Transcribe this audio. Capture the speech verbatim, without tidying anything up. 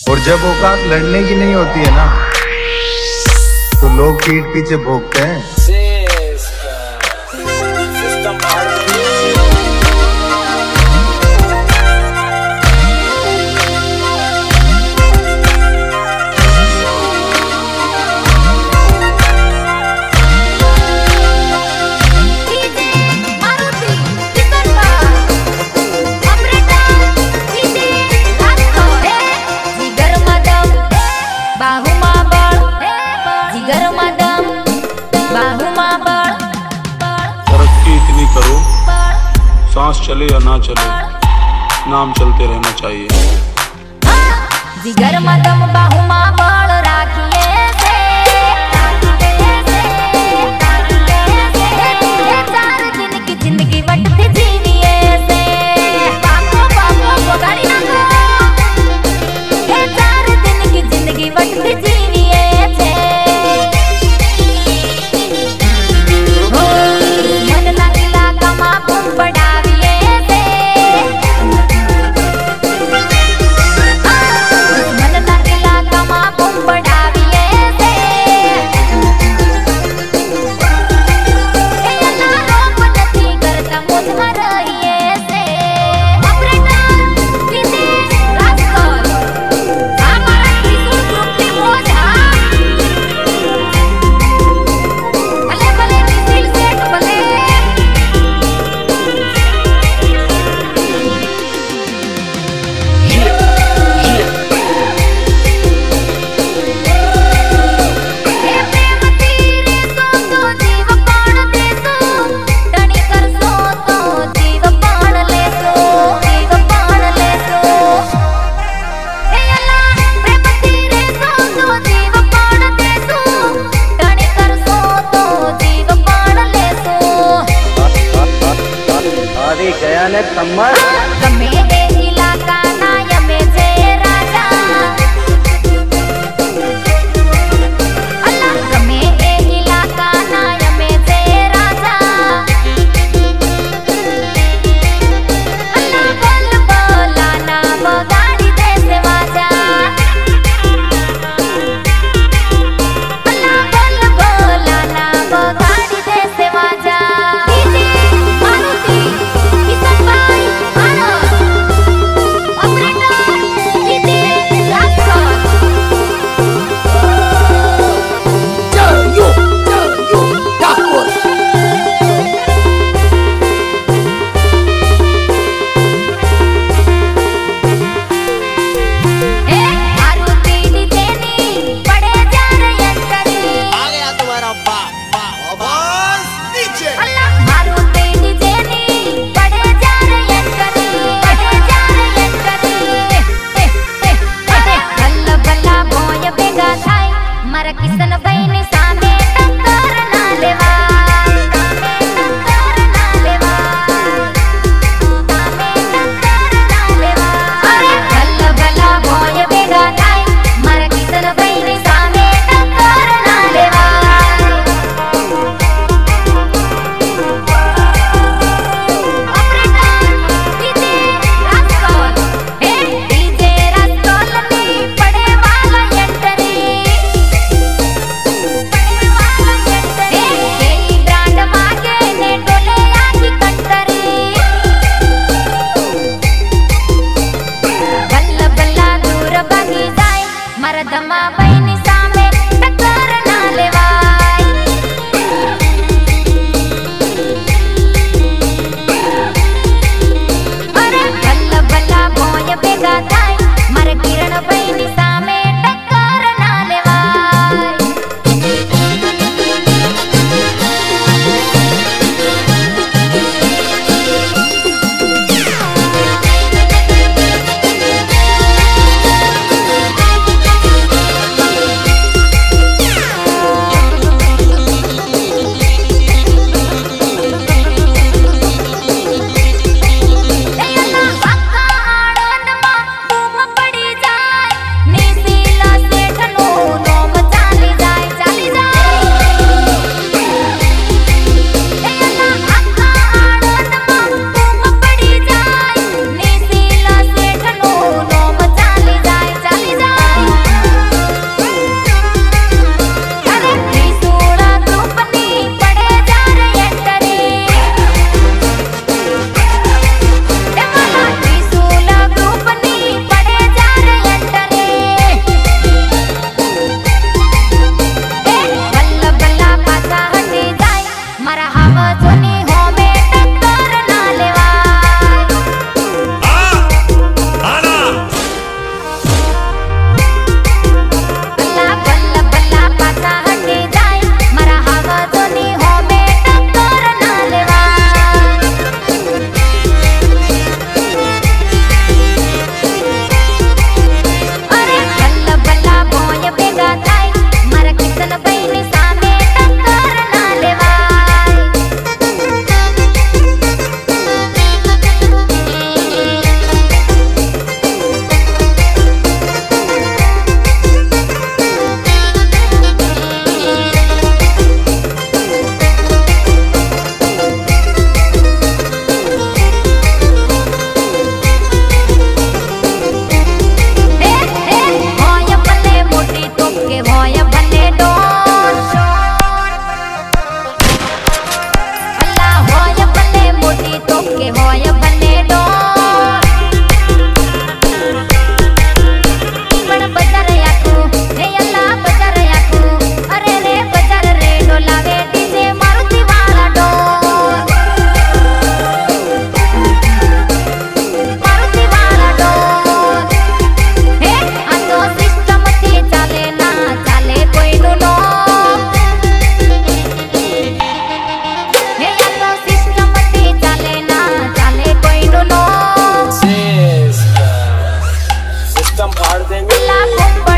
और जब औकात लड़ने की नहीं होती है ना, तो लोग पीठ पीछे भोगते हैं। सांस चले या ना चले, नाम चलते रहना चाहिए। जिगर मदम बाहुमा बल राखिए से, चार दिन की जिंदगी वटती जीविए से, बापो बापो बगाड़ी ना को, चार दिन की जिंदगी वटती जीविए से। मन लगिला कमा पुम बड़ा कमे इलाका ना यमे जे राजा, अल्लाह कमे इलाका ना यमे जे राजा, अल्लाह बोल बोला ना बगाड़ी दे से वाजा, अल्लाह बोल बोला ना बगाड़ी दे से वाजा। किसन बहनी सामे टक्कर ना लेवा, टक्कर ना लेवा, सामे टक्कर ना लेवा। अरे भला भला भोय बेगा थाय, मारा किसन बहनी सामे टक्कर ना लेवा। Operator DJ rascal, hey DJ rascal नी पड़े वाला एंट्री, मरदमा बहनी सामे टक्कर ना लेवाय। अरे भला भला भोय बेगा थाय, मर किरण बहनी सामे टक्कर ना लेवाय। कुंबड़ा